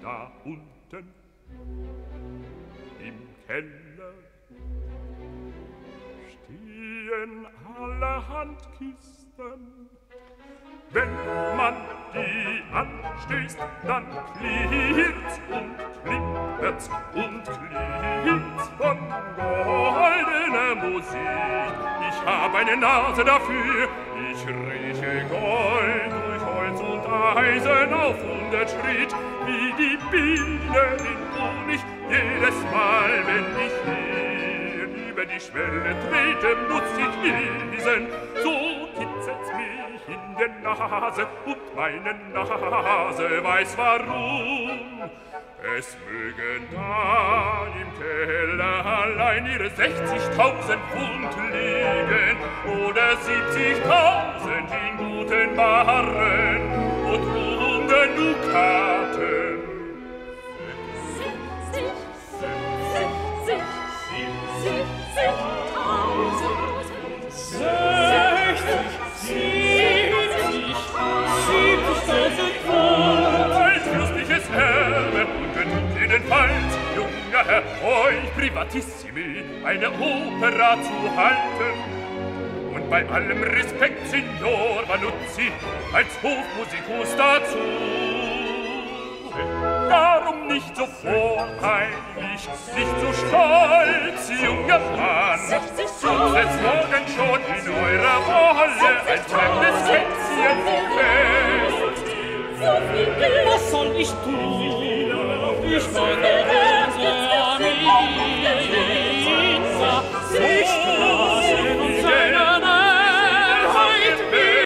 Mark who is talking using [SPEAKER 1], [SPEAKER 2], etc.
[SPEAKER 1] da unten im Keller stehen allerhand Kisten. Wenn man die anstößt, dann klirrt's und klimpert's und klirrt's von goldener Musik. Ich hab eine Nase dafür, ich rieche Gold durch Holz und Eisen auf 100 Schritt, wie die Biene in Honig jedes Mal, wenn ich hier über die Schwelle trete, muss ich niesen, so kitzelt's mich in der Nase und meine Nase weiß warum. Es mögen da im Keller allein ihre 60.000 Pfund liegen oder 70.000 in guten Barren und 100 Dukaten.
[SPEAKER 2] 70.000 Pfund.
[SPEAKER 1] Als fürstliches Erbe und genug jedenfalls, junger Herr, euch privatissimi eine Opera zu halten. Und bei allem Respekt, Signor Vanuzzi, als Hofmusikus dazu. Darum nicht so voreilig, nicht so stolz, junger Mann. Und setzt morgen schon in eurer Wolle ein fremdes Kätzchen fest.
[SPEAKER 2] Was soll ich tun? Ich meine,